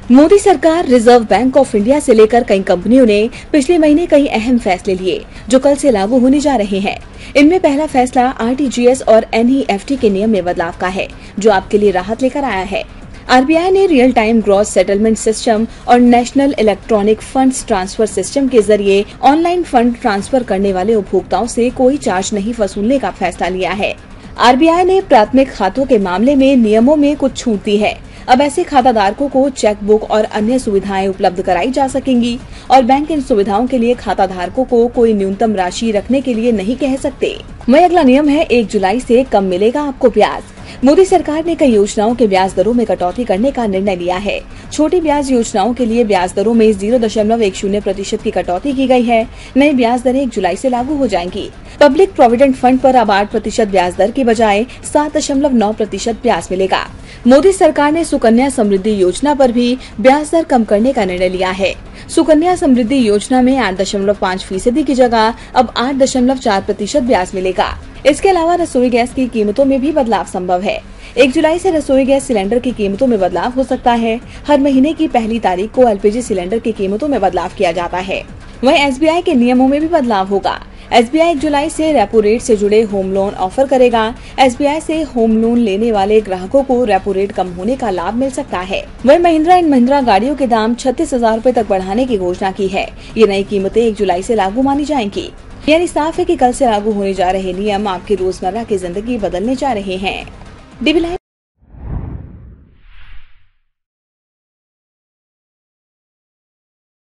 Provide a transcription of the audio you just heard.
मोदी सरकार, reserve bank of India से लेकर कई कंपनियों ने पिछले महीने कई अहम फैसले लिए जो कल से लागू होने जा रहे हैं। इनमें पहला फैसला आरटीजीएस और एनईएफटी के नियम में बदलाव का है, जो आपके लिए राहत लेकर आया है। आरबीआई ने real time gross settlement system और national electronic funds transfer system के जरिए ऑनलाइन फंड ट्रांसफर करने वाले उपभोक्ताओं से कोई चार्ज नहीं वसूलने का फैसला लिया है। आरबीआई ने प्राथमिक खातों के मामले में नियमों में कुछ छूट दी है। अब ऐसे खाताधारकों को चेक बुक और अन्य सुविधाएं उपलब्ध कराई जा सकेंगी और बैंक इन सुविधाओं के लिए खाताधारकों को कोई न्यूनतम राशि रखने के लिए नहीं कह सकते। वहीं अगला नियम है 1 जुलाई से कम मिलेगा आपको ब्याज। मोदी सरकार ने कई योजनाओं के ब्याज दरों में कटौती करने का निर्णय लिया है। छोटी ब्याज योजनाओं के लिए ब्याज दरों में 0.10% की कटौती की गई है। नई ब्याज दरें 1 जुलाई से लागू हो जाएंगी। पब्लिक प्रोविडेंट फंड पर अब 8% ब्याज दर की बजाय 7.9% ब्याज मिलेगा। मोदी सरकार ने सुकन्या समृद्धि योजना पर भी ब्याज दर कम करने का निर्णय लिया है। सुकन्या समृद्धि योजना में 8.5% की जगह अब 8.4% ब्याज मिलेगा। इसके अलावा रसोई गैस की कीमतों में भी बदलाव संभव है। 1 जुलाई से रसोई गैस सिलेंडर की कीमतों में बदलाव हो सकता है। हर महीने की पहली तारीख को एलपीजी सिलेंडर की कीमतों में बदलाव किया जाता है। वहीं एसबीआई के नियमों में भी बदलाव होगा। एसबीआई 1 जुलाई से रेपो रेट से जुड़े होम लोन ऑफर करेगा। एसबीआई से होम लोन लेने वाले ग्राहकों को रेपो रेट कम होने का लाभ मिल सकता है। वहीं महिंद्रा एंड महिंद्रा गाड़ियों के दाम 36,000 रूपए तक बढ़ाने की घोषणा की है। ये नई कीमतें 1 जुलाई से लागू मानी जाएंगी। यानी साफ है कि कल से लागू होने जा रहे नियम आपकी रोजमर्रा की जिंदगी बदलने जा रहे हैं। DB live